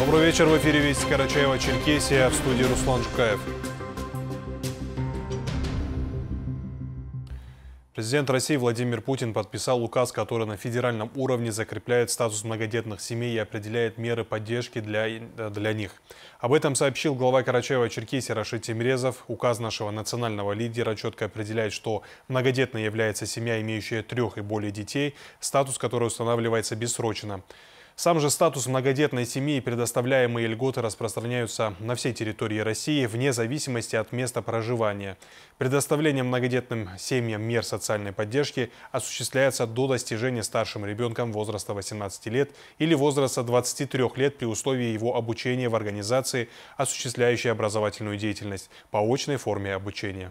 Добрый вечер, в эфире «Вести Карачаево-Черкесия», в студии Руслан Жукаев. Президент России Владимир Путин подписал указ, который на федеральном уровне закрепляет статус многодетных семей и определяет меры поддержки для них. Об этом сообщил глава Карачаево-Черкесии Рашид Тимирезов. Указ нашего национального лидера четко определяет, что многодетной является семья, имеющая 3 и более детей, статус которой устанавливается бессрочно. Сам же статус многодетной семьи и предоставляемые льготы распространяются на всей территории России вне зависимости от места проживания. Предоставление многодетным семьям мер социальной поддержки осуществляется до достижения старшим ребенком возраста 18 лет или возраста 23 лет при условии его обучения в организации, осуществляющей образовательную деятельность по очной форме обучения.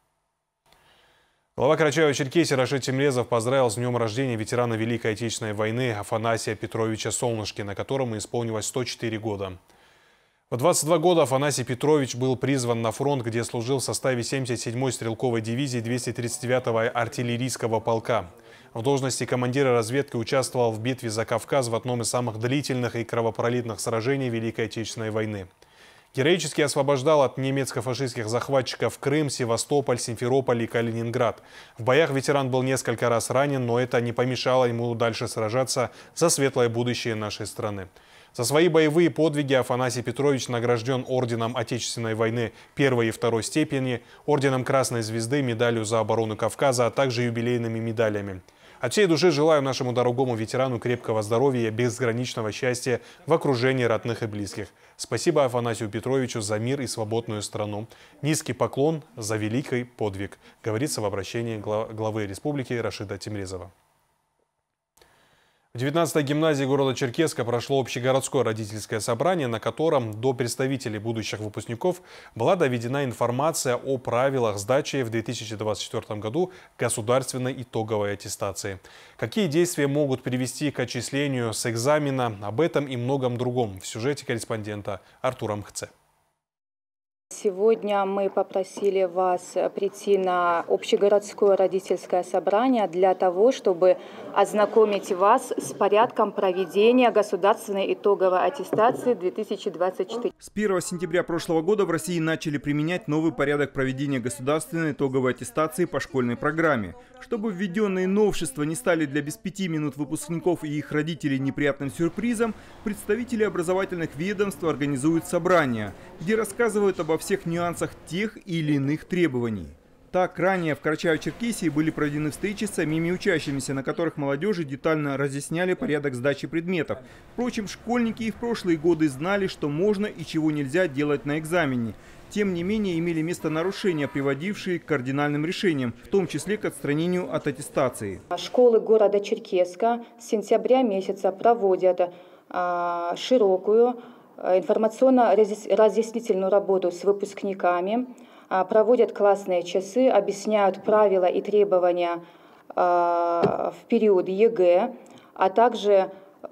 Глава Карачаево-Черкесии Рашид Тимирезов поздравил с днем рождения ветерана Великой Отечественной войны Афанасия Петровича Солнышкина, которому исполнилось 104 года. В 22 года Афанасий Петрович был призван на фронт, где служил в составе 77-й стрелковой дивизии 239-го артиллерийского полка. В должности командира разведки участвовал в битве за Кавказ в одном из самых длительных и кровопролитных сражений Великой Отечественной войны. Героически освобождал от немецко-фашистских захватчиков Крым, Севастополь, Симферополь и Калининград. В боях ветеран был несколько раз ранен, но это не помешало ему дальше сражаться за светлое будущее нашей страны. За свои боевые подвиги Афанасий Петрович награжден орденом Отечественной войны 1 и 2 степени, орденом Красной Звезды, медалью за оборону Кавказа, а также юбилейными медалями. От всей души желаю нашему дорогому ветерану крепкого здоровья и безграничного счастья в окружении родных и близких. Спасибо Афанасию Петровичу за мир и свободную страну. Низкий поклон за великий подвиг, говорится в обращении главы республики Рашида Тимирезова. В 19-й гимназии города Черкесска прошло общегородское родительское собрание, на котором до представителей будущих выпускников была доведена информация о правилах сдачи в 2024 году государственной итоговой аттестации. Какие действия могут привести к отчислению с экзамена, об этом и многом другом в сюжете корреспондента Артура Мхце. Сегодня мы попросили вас прийти на общегородское родительское собрание для того, чтобы ознакомить вас с порядком проведения государственной итоговой аттестации 2024. С 1 сентября прошлого года в России начали применять новый порядок проведения государственной итоговой аттестации по школьной программе. Чтобы введенные новшества не стали для без 5 минут выпускников и их родителей неприятным сюрпризом, представители образовательных ведомств организуют собрания, где рассказывают обо всех нюансах тех или иных требований. Так, ранее в Карачаево-Черкесии были проведены встречи с самими учащимися, на которых молодежи детально разъясняли порядок сдачи предметов. Впрочем, школьники и в прошлые годы знали, что можно и чего нельзя делать на экзамене. Тем не менее, имели место нарушения, приводившие к кардинальным решениям, в том числе к отстранению от аттестации. Школы города Черкесска с сентября месяца проводят широкую информационно-разъяснительную работу с выпускниками, проводят классные часы, объясняют правила и требования в период ЕГЭ, а также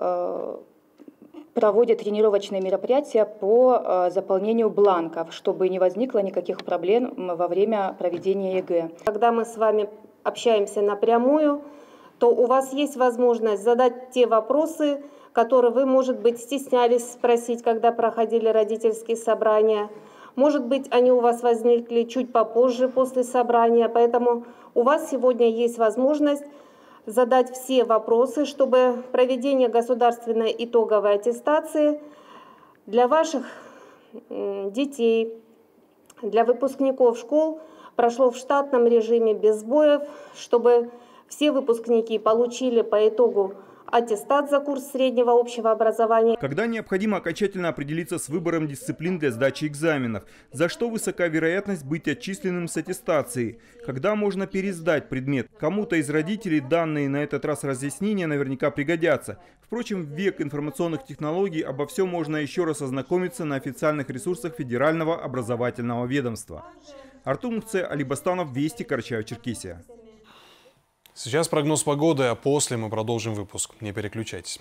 проводят тренировочные мероприятия по заполнению бланков, чтобы не возникло никаких проблем во время проведения ЕГЭ. Когда мы с вами общаемся напрямую, то у вас есть возможность задать те вопросы, которые вы, может быть, стеснялись спросить, когда проходили родительские собрания. Может быть, они у вас возникли чуть попозже после собрания, поэтому у вас сегодня есть возможность задать все вопросы, чтобы проведение государственной итоговой аттестации для ваших детей, для выпускников школ прошло в штатном режиме без сбоев, чтобы все выпускники получили по итогу аттестат за курс среднего общего образования. Когда необходимо окончательно определиться с выбором дисциплин для сдачи экзаменов, за что высока вероятность быть отчисленным с аттестации, когда можно пересдать предмет. Кому-то из родителей данные на этот раз разъяснения наверняка пригодятся. Впрочем, в век информационных технологий обо всем можно еще раз ознакомиться на официальных ресурсах Федерального образовательного ведомства. Артур Мхце, Али Бастанов, Вести, Карачаево-Черкесия. Сейчас прогноз погоды, а после мы продолжим выпуск. Не переключайтесь.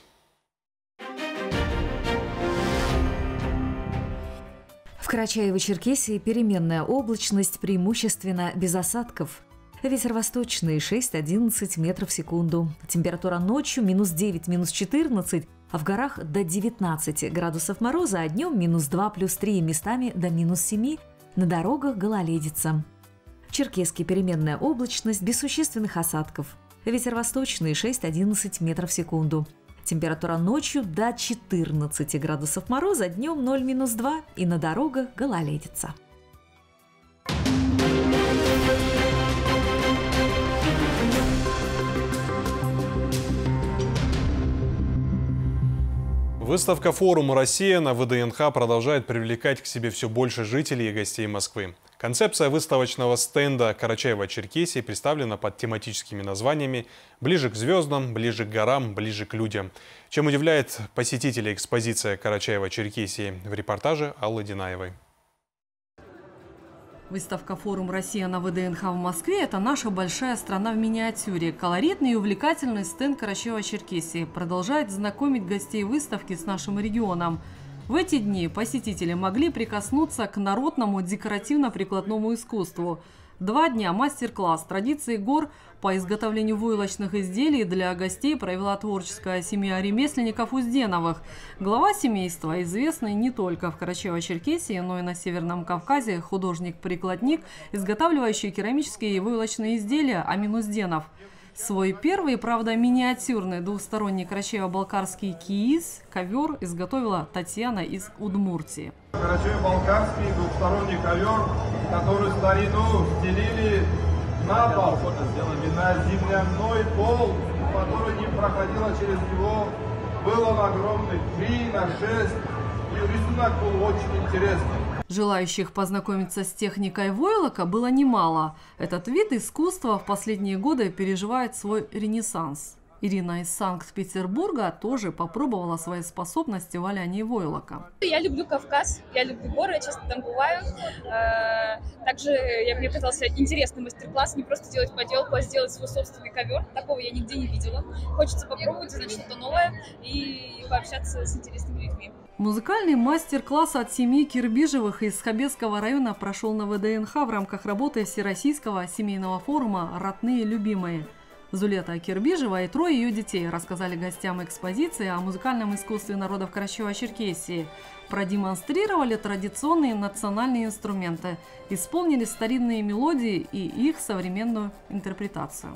В Карачаево-Черкесии переменная облачность, преимущественно без осадков. Ветер восточный 6-11 метров в секунду. Температура ночью -9, -14. А в горах до 19 градусов мороза, а днем -2 +3, местами до -7, на дорогах гололедица. В Черкесске переменная облачность без существенных осадков. Ветер восточный 6–11 метров в секунду. Температура ночью до 14 градусов мороза, днем 0–2 и на дорогах гололедица. Выставка форума «Россия» на ВДНХ продолжает привлекать к себе все больше жителей и гостей Москвы. Концепция выставочного стенда Карачаево-Черкесии представлена под тематическими названиями «Ближе к звездам», «Ближе к горам», «Ближе к людям». Чем удивляет посетителей экспозиция Карачаево-Черкесии, в репортаже Аллы Динаевой. Выставка «Форум Россия» на ВДНХ в Москве – это наша большая страна в миниатюре. Колоритный и увлекательный стенд Карачаево-Черкесии продолжает знакомить гостей выставки с нашим регионом. В эти дни посетители могли прикоснуться к народному декоративно-прикладному искусству. 2 дня мастер-класс «Традиции гор» по изготовлению войлочных изделий для гостей провела творческая семья ремесленников Узденовых. Глава семейства, известный не только в Карачаево-Черкесии, но и на Северном Кавказе, художник-прикладник, изготавливающий керамические и войлочные изделия Амин Узденов. Свой первый, правда, миниатюрный двусторонний карачаево-балкарский кииз, ковер, изготовила Татьяна из Удмуртии. Карачаево-балкарский двухсторонний ковер, который в старину стелили на пол, и на земляной пол, который не проходило через него, был он огромный, 3×6, и рисунок был очень интересный. Желающих познакомиться с техникой войлока было немало. Этот вид искусства в последние годы переживает свой ренессанс. Ирина из Санкт-Петербурга тоже попробовала свои способности в валянии войлока. Я люблю Кавказ, я люблю горы, я часто там бываю. Также мне казался интересный мастер-класс, не просто делать поделку, а сделать свой собственный ковер. Такого я нигде не видела. Хочется попробовать, узнать что-то новое и пообщаться с интересными людьми. Музыкальный мастер-класс от семьи Кирбижевых из Хабесского района прошел на ВДНХ в рамках работы Всероссийского семейного форума «Родные любимые». Зулета Кирбижева и 3 ее детей рассказали гостям экспозиции о музыкальном искусстве народов Карачаево-Черкесии, продемонстрировали традиционные национальные инструменты, исполнили старинные мелодии и их современную интерпретацию.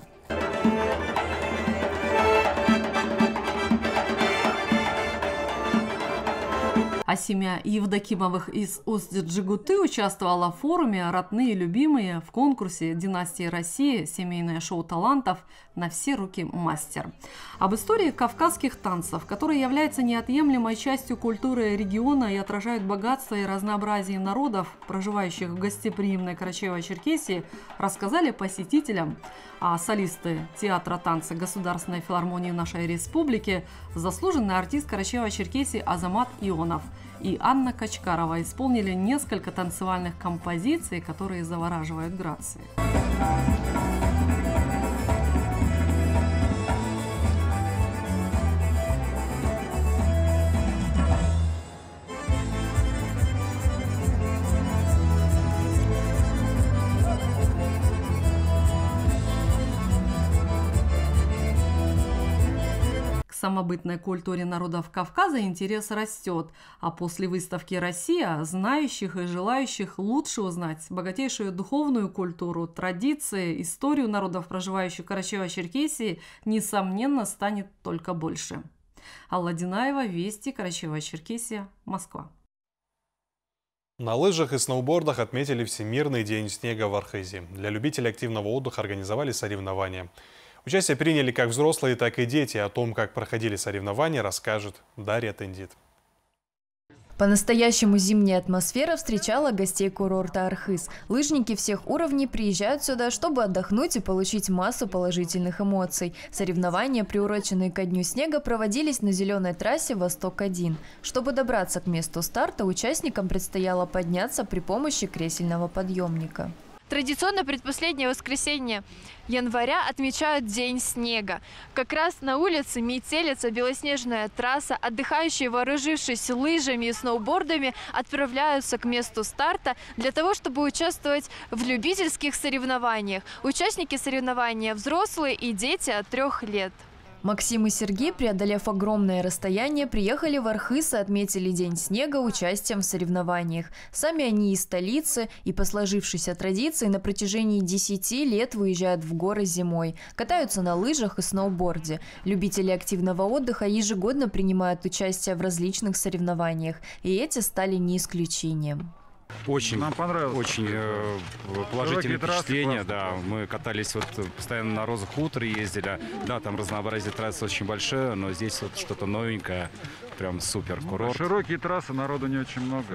А семья Евдокимовых из Усть-Джигуты участвовала в форуме «Родные любимые» в конкурсе «Династии России. Семейное шоу талантов на все руки мастер». Об истории кавказских танцев, которые являются неотъемлемой частью культуры региона и отражают богатство и разнообразие народов, проживающих в гостеприимной Карачаево-Черкесии, рассказали посетителям. А солисты театра танца Государственной филармонии нашей республики, заслуженный артист Карачаево-Черкесии Азамат Ионов и Анна Качкарова исполнили несколько танцевальных композиций, которые завораживают грацией. К самобытной культуре народов Кавказа интерес растет, а после выставки «Россия» знающих и желающих лучше узнать богатейшую духовную культуру, традиции, историю народов, проживающих в Карачаево-Черкесии, несомненно, станет только больше. Алла Динаева, Вести, Карачаево-Черкесия, Москва. На лыжах и сноубордах отметили Всемирный день снега в Архизе. Для любителей активного отдыха организовали соревнования. Участие приняли как взрослые, так и дети. О том, как проходили соревнования, расскажет Дарья Тендит. По-настоящему зимняя атмосфера встречала гостей курорта Архыз. Лыжники всех уровней приезжают сюда, чтобы отдохнуть и получить массу положительных эмоций. Соревнования, приуроченные ко Дню снега, проводились на зеленой трассе «Восток-1». Чтобы добраться к месту старта, участникам предстояло подняться при помощи кресельного подъемника. Традиционно предпоследнее воскресенье января отмечают День снега. Как раз на улице метелица, белоснежная трасса. Отдыхающие, вооружившись лыжами и сноубордами, отправляются к месту старта для того, чтобы участвовать в любительских соревнованиях. Участники соревнования – взрослые и дети от 3 лет. Максим и Сергей, преодолев огромное расстояние, приехали в Архыз и отметили День снега участием в соревнованиях. Сами они из столицы и по сложившейся традиции на протяжении 10 лет выезжают в горы зимой, катаются на лыжах и сноуборде. Любители активного отдыха ежегодно принимают участие в различных соревнованиях, и эти стали не исключением. Очень, нам понравилось. Очень положительные впечатления, да. Мы катались вот постоянно на Розах Хутор ездили, да, там разнообразие трасс очень большое, но здесь вот что-то новенькое, прям супер курорт. Широкие трассы, народу не очень много.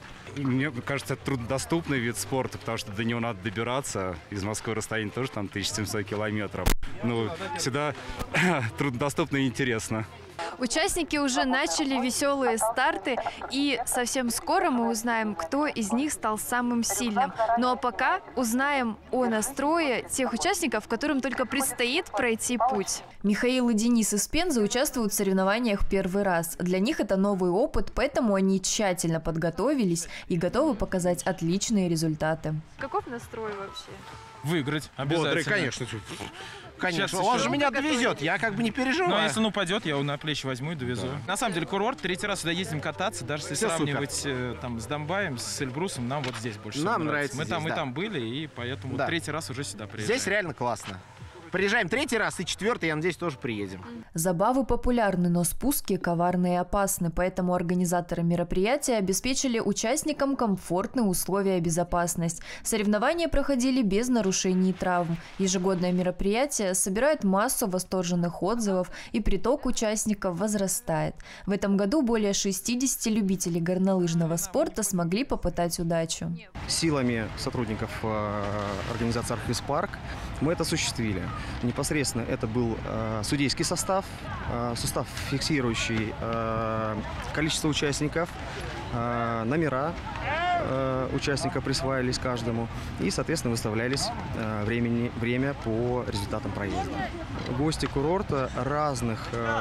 Мне кажется, это труднодоступный вид спорта, потому что до него надо добираться. Из Москвы расстояние тоже там 1700 километров. Ну, всегда труднодоступно и интересно. Участники уже начали веселые старты, и совсем скоро мы узнаем, кто из них стал самым сильным. Ну а пока узнаем о настрое тех участников, которым только предстоит пройти путь. Михаил и Денис из Пензы участвуют в соревнованиях первый раз. Для них это новый опыт, поэтому они тщательно подготовились и готовы показать отличные результаты. Каков настрой вообще? Выиграть обязательно. Бодрый, конечно. Конечно, Сейчас он еще же меня довезет, я как бы не переживаю. Ну, если он упадет, я его на плечи возьму и довезу. Да. На самом деле, курорт, третий раз сюда ездим кататься, даже если сравнивать там, с Донбаем, с Эльбрусом, нам вот здесь больше нам нравится. Мы здесь, там и там были, и поэтому третий раз уже сюда приезжаем. Здесь реально классно. Приезжаем третий раз и четвертый, я надеюсь, тоже приедем. Забавы популярны, но спуски коварны и опасны, поэтому организаторы мероприятия обеспечили участникам комфортные условия и безопасность. Соревнования проходили без нарушений и травм. Ежегодное мероприятие собирает массу восторженных отзывов, и приток участников возрастает. В этом году более 60 любителей горнолыжного спорта смогли попытать удачу. Силами сотрудников организации «Архыз Парк» мы это осуществили. Непосредственно это был судейский состав, состав, фиксирующий количество участников, номера участников присваивались каждому и, соответственно, выставлялись время по результатам проезда. Гости курорта разных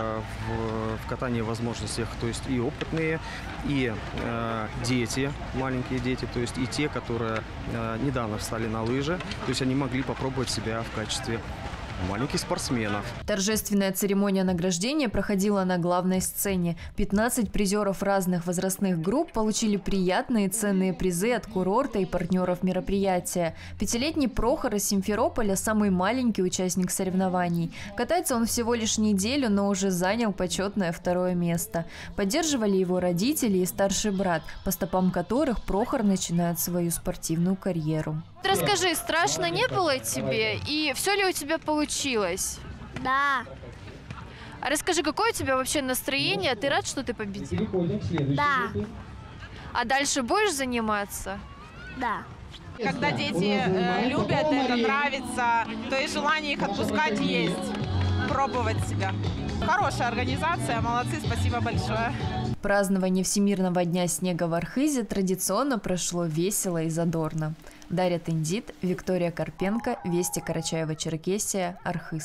в катании возможностях, то есть и опытные, и дети, маленькие дети, то есть и те, которые недавно встали на лыжи, то есть они могли попробовать себя в качестве маленьких спортсменов. Торжественная церемония награждения проходила на главной сцене. 15 призеров разных возрастных групп получили приятные и ценные призы от курорта и партнеров мероприятия. 5-летний Прохор из Симферополя – самый маленький участник соревнований. Катается он всего лишь неделю, но уже занял почетное 2-е место. Поддерживали его родители и старший брат, по стопам которых Прохор начинает свою спортивную карьеру. Расскажи, страшно не было тебе? И все ли у тебя получилось? Да. А расскажи, какое у тебя вообще настроение? Ты рад, что ты победил? Да. А дальше будешь заниматься? Да. Когда дети любят это, нравится, то и желание их отпускать есть, пробовать себя. Хорошая организация, молодцы, спасибо большое. Празднование Всемирного дня снега в Архызе традиционно прошло весело и задорно. Дарья Тендит, Виктория Карпенко, Вести Карачаево-Черкесия, Архыз.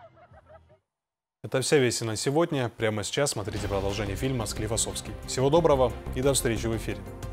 Это вся весть на сегодня. Прямо сейчас смотрите продолжение фильма «Склифосовский». Всего доброго и до встречи в эфире.